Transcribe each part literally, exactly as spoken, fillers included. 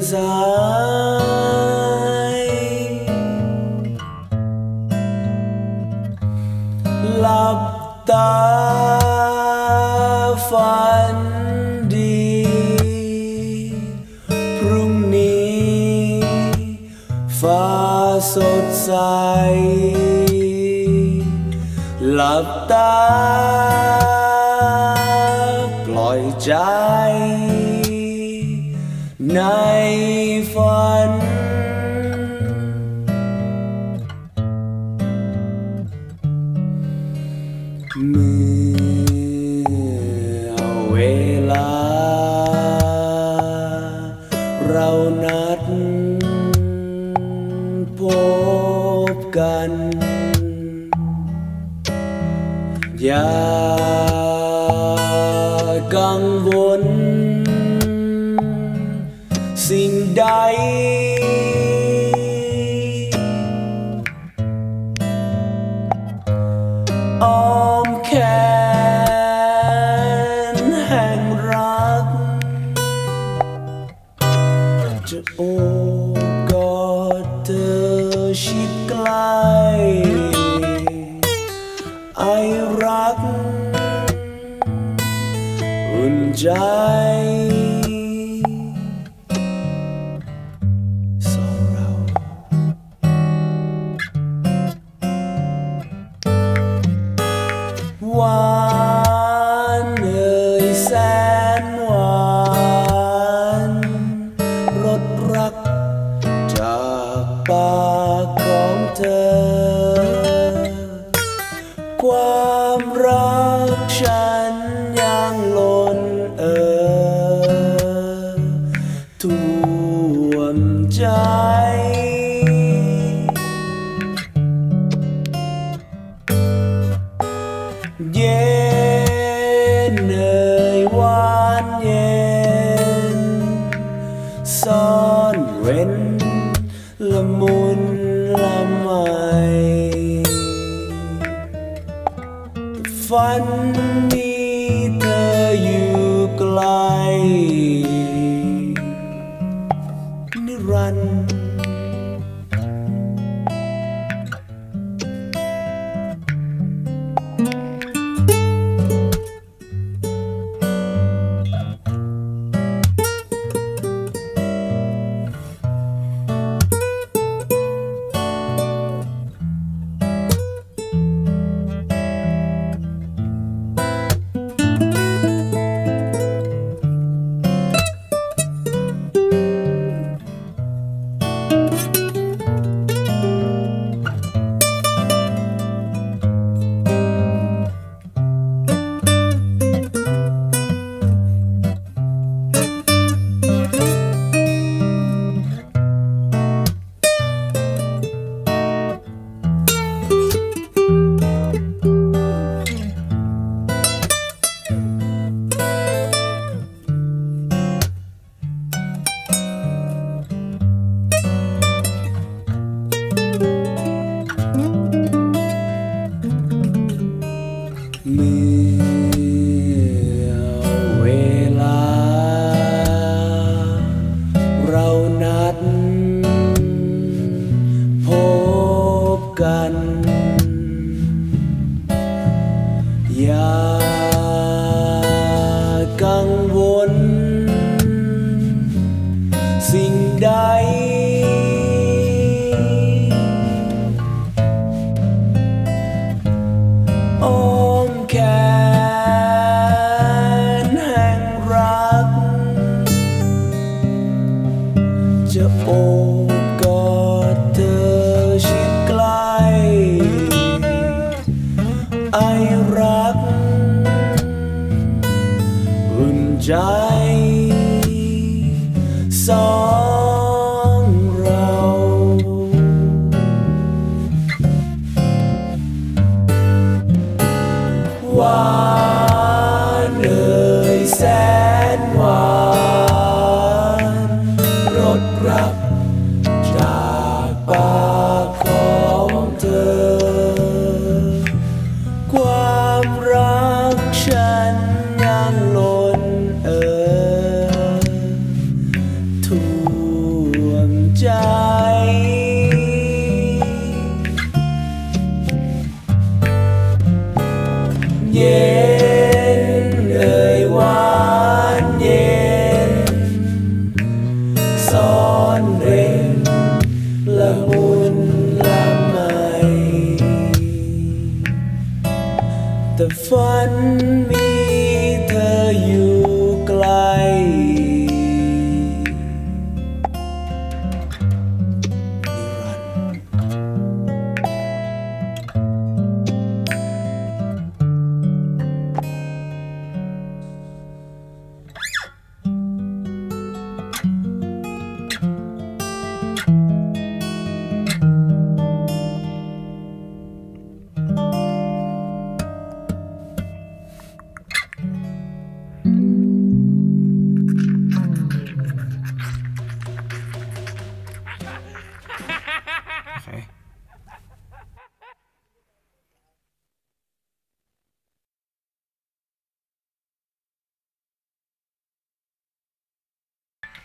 สายหลับตาฝันดีพรุ่งนี้ฟ้าสดใสหลับตาปล่อยใจในฝันเมื่อเวลาเรานัดพบกันอย่ากังวลสิ่งใดอ้อมแขนแห่งรักจะโอบกอดเธอชิดใกล้ไอรักอุ่นใจสองเราหวานเอ่ยแสนหวานรสรักจากปากของเธอความรักฉันยังล้นเอ่อท่วมใจเย็นเอ่ยหวานเย็นซ่อนเว้นละมุนละไมฝันนี้เธออยู่ไกลนิรันดร์เมื่อเวลาเรานัดพบกันอย่ากังวลสิ่งใดอ้อมแขนแห่งรักจะโอบกอดเธอชิดใกล้ไอรักอุ่นใจสองเราหวานเอ่ยแสนหวานรสรักจากปากของเธอความรักฉันยังล้นเอ่อ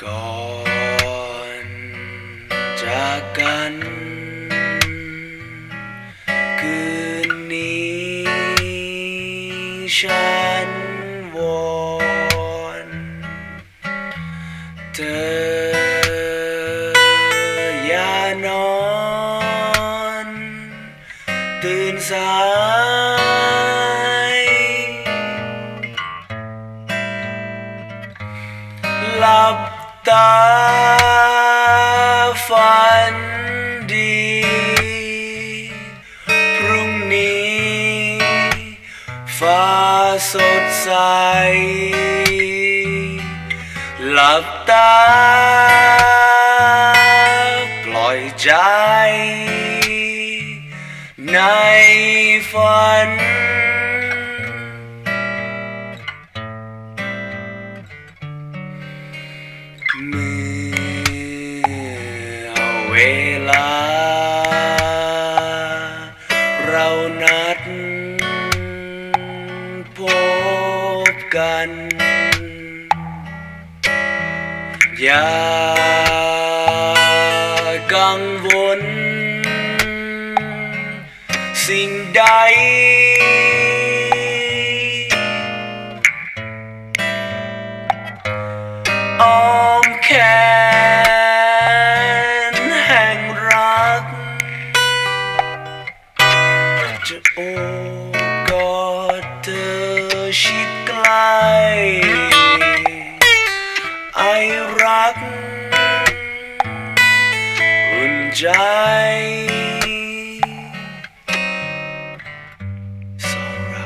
ก่อนจากกันคืนนี้ฉันวอนเธออย่านอนตื่นสายหลับตาฝันดีพรุ่งนี้ฟ้าสดใสหลับตาปล่อยใจในฝันเมื่อเวลาเรานัดพบกันอย่ากังวลสิ่งใดอ้อมแขนแห่งรักจะโอบกอดเธอชิดใกล้ไอรักอุ่นใจสองเรา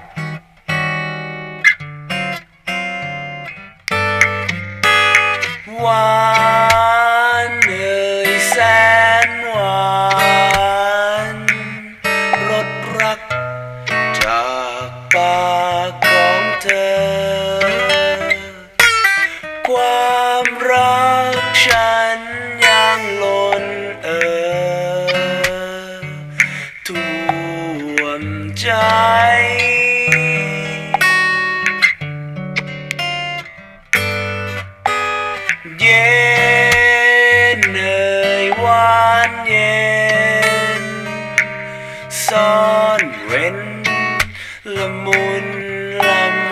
หวานเอ่ยแสนหวานรสรักจากปากของเธอความรักฉันยังล้นเอ่อท่วมใจเย็นเอ่ยหวานเย็นซ่อนเว้นละมุนละไม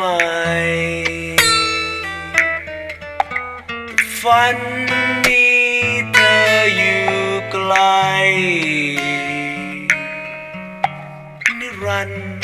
ฝันมีเธออยู่ไกลนิรันดร์